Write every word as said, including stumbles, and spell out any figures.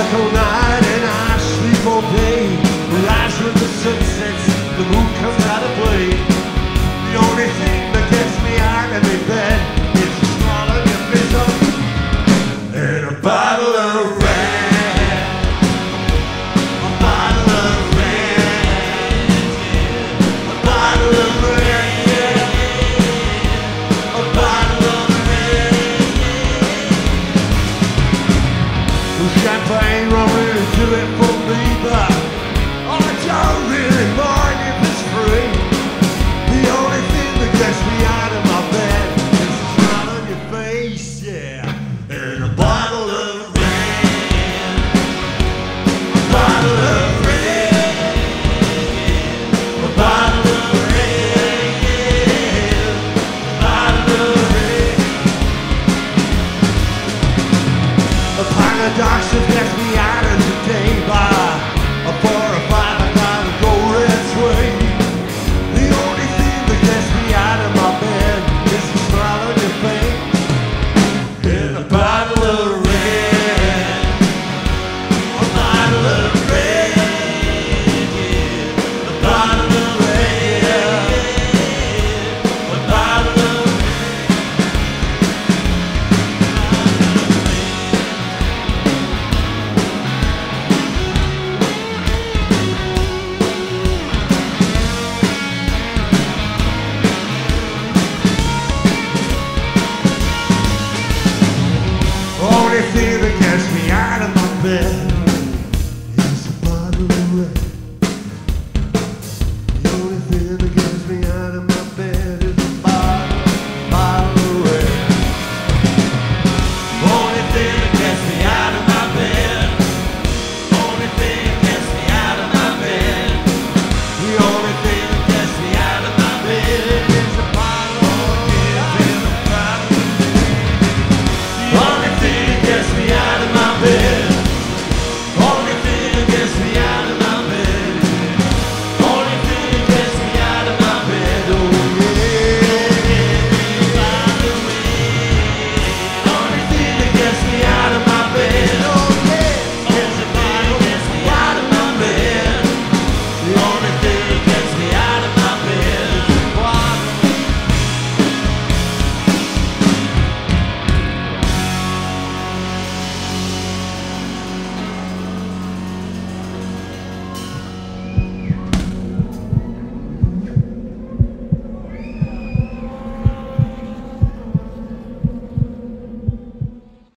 work all night and I sleep all day. Rise with the sun sets, the moon comes out of play. The only thing that gets me out of my bed is to swallow your face up and a bottle of red. A bottle of red. A bottle of red. A bottle of red. Well, champagne won't really do it for me, but I don't really mind if it's free. The only thing that gets me out of my bed is a smile on your face, yeah, and a bottle of red. A bottle of red. A bottle of red. A bottle of red. A paradox that gets me out of the day by a four or five, I gotta go red swing. The only thing that gets me out of my bed is a smile on your face and a bottle of red. A bottle of red. A bottle of red. A bottle of only thing that gets me out of my bed